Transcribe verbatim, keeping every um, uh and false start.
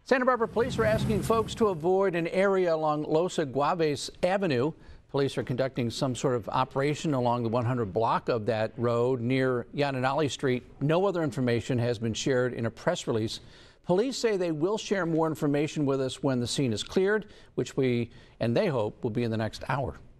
Santa Barbara police are asking folks to avoid an area along Los Aguajes Avenue. Police are conducting some sort of operation along the one hundred block of that road near Yananali Street. No other information has been shared in a press release. Police say they will share more information with us when the scene is cleared, which we and they hope will be in the next hour.